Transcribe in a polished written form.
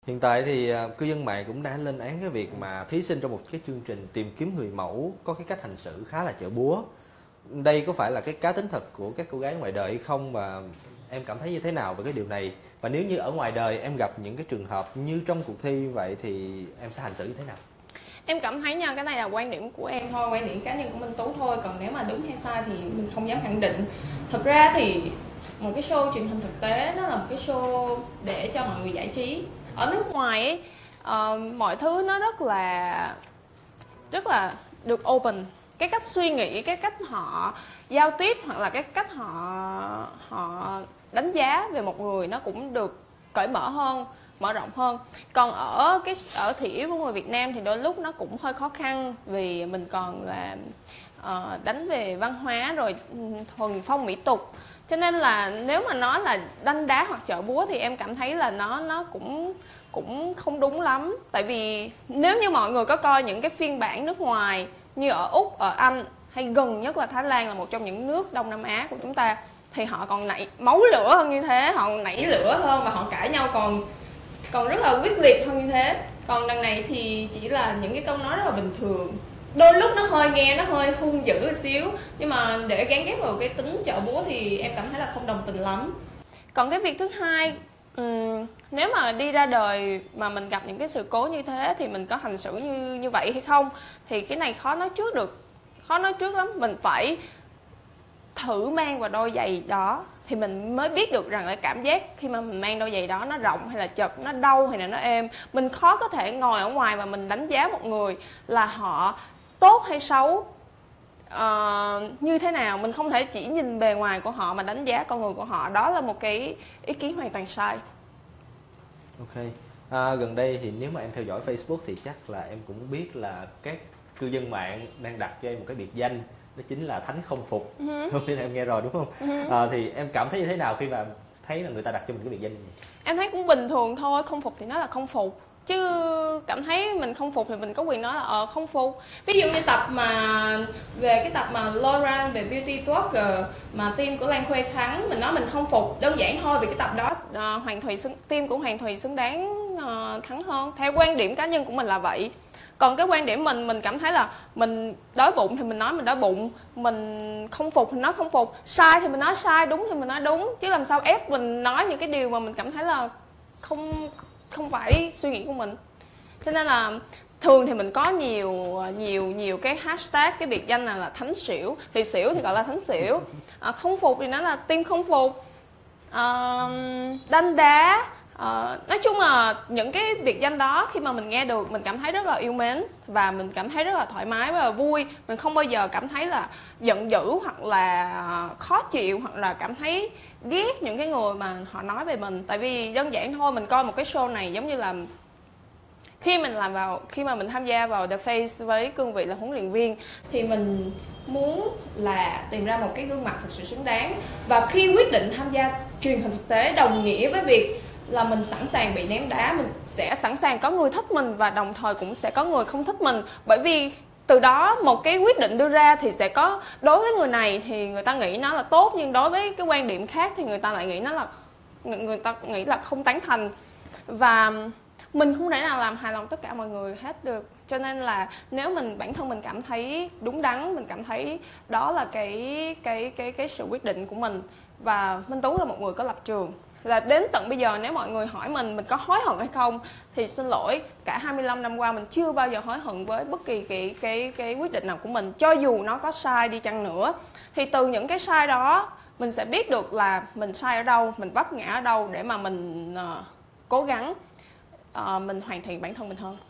Hiện tại thì cư dân mạng cũng đã lên án cái việc mà thí sinh trong một cái chương trình tìm kiếm người mẫu có cái cách hành xử khá là chợ búa. Đây có phải là cái cá tính thật của các cô gái ngoài đời hay không, và em cảm thấy như thế nào về cái điều này? Và nếu như ở ngoài đời em gặp những cái trường hợp như trong cuộc thi vậy thì em sẽ hành xử như thế nào? Em cảm thấy nha, cái này là quan điểm của em thôi, quan điểm cá nhân của Minh Tú thôi. Còn nếu mà đúng hay sai thì mình không dám khẳng định. Thực ra thì một cái show truyền hình thực tế nó là một cái show để cho mọi người giải trí. Ở nước ngoài ấy, mọi thứ nó rất là được open. Cái cách suy nghĩ, cái cách họ giao tiếp hoặc là cái cách họ đánh giá về một người nó cũng được cởi mở hơn, mở rộng hơn. Còn ở thị yếu của người Việt Nam thì đôi lúc nó cũng hơi khó khăn, vì mình còn là đánh về văn hóa rồi thuần phong mỹ tục, cho nên là nếu mà nói là đanh đá hoặc chợ búa thì em cảm thấy là nó cũng không đúng lắm. Tại vì nếu như mọi người có coi những cái phiên bản nước ngoài như ở Úc, ở Anh hay gần nhất là Thái Lan, là một trong những nước Đông Nam Á của chúng ta, thì họ còn nảy máu lửa hơn như thế, họ còn nảy lửa hơn và họ cãi nhau còn rất là quyết liệt hơn như thế. Còn đằng này thì chỉ là những cái câu nói rất là bình thường, đôi lúc nó hơi hung dữ một xíu, nhưng mà để gán ghép vào cái tính chợ búa thì em cảm thấy là không đồng tình lắm. Còn cái việc thứ hai, nếu mà đi ra đời mà mình gặp những cái sự cố như thế thì mình có hành xử như vậy hay không, thì cái này khó nói trước lắm. Mình phải thử mang vào đôi giày đó thì mình mới biết được rằng là cảm giác khi mà mình mang đôi giày đó nó rộng hay là chật, nó đau hay là nó êm. Mình khó có thể ngồi ở ngoài và mình đánh giá một người là họ tốt hay xấu như thế nào. Mình không thể chỉ nhìn bề ngoài của họ mà đánh giá con người của họ. Đó là một cái ý kiến hoàn toàn sai. Ok. Gần đây thì nếu mà em theo dõi Facebook thì chắc là em cũng biết là các cư dân mạng đang đặt cho em một cái biệt danh, đó chính là Thánh Không Phục. Không biết là em nghe rồi đúng không? Thì em cảm thấy như thế nào khi mà thấy là người ta đặt cho mình cái biệt danh này? Em thấy cũng bình thường thôi, không phục thì nó là không phục, chứ cảm thấy mình không phục thì mình có quyền nói là không phục. Ví dụ như tập mà về cái tập mà Lauren về beauty blogger mà team của Lan Khuê thắng, mình nói mình không phục đơn giản thôi, vì cái tập đó team của Hoàng Thùy xứng đáng thắng hơn. Theo quan điểm cá nhân của mình là vậy. Còn cái quan điểm mình cảm thấy là mình đói bụng thì mình nói mình đói bụng, mình không phục thì nói không phục, sai thì mình nói sai, đúng thì mình nói đúng, chứ làm sao ép mình nói những cái điều mà mình cảm thấy là không phải suy nghĩ của mình. Cho nên là thường thì mình có nhiều cái hashtag, cái biệt danh nào là thánh xỉu thì gọi là thánh xỉu, không phục thì nó là team không phục, đanh đá. Nói chung là những cái biệt danh đó khi mà mình nghe được mình cảm thấy rất là yêu mến và mình cảm thấy rất là thoải mái và vui. Mình không bao giờ cảm thấy là giận dữ hoặc là khó chịu hoặc là cảm thấy ghét những cái người mà họ nói về mình. Tại vì đơn giản thôi, mình coi một cái show này giống như là khi mà mình tham gia vào The Face với cương vị là huấn luyện viên thì mình muốn là tìm ra một cái gương mặt thực sự xứng đáng. Và khi quyết định tham gia truyền hình thực tế đồng nghĩa với việc là mình sẵn sàng bị ném đá, mình sẽ sẵn sàng có người thích mình và đồng thời cũng sẽ có người không thích mình. Bởi vì từ đó một cái quyết định đưa ra thì sẽ có, đối với người này thì người ta nghĩ nó là tốt, nhưng đối với cái quan điểm khác thì người ta lại nghĩ là không tán thành. Và mình không thể nào làm hài lòng tất cả mọi người hết được. Cho nên là nếu bản thân mình cảm thấy đúng đắn, mình cảm thấy đó là cái sự quyết định của mình, và Minh Tú là một người có lập trường, là đến tận bây giờ nếu mọi người hỏi mình có hối hận hay không thì xin lỗi, cả 25 năm qua mình chưa bao giờ hối hận với bất kỳ cái quyết định nào của mình, cho dù nó có sai đi chăng nữa. Thì từ những cái sai đó mình sẽ biết được là mình sai ở đâu, mình vấp ngã ở đâu để mà mình cố gắng mình hoàn thiện bản thân mình hơn.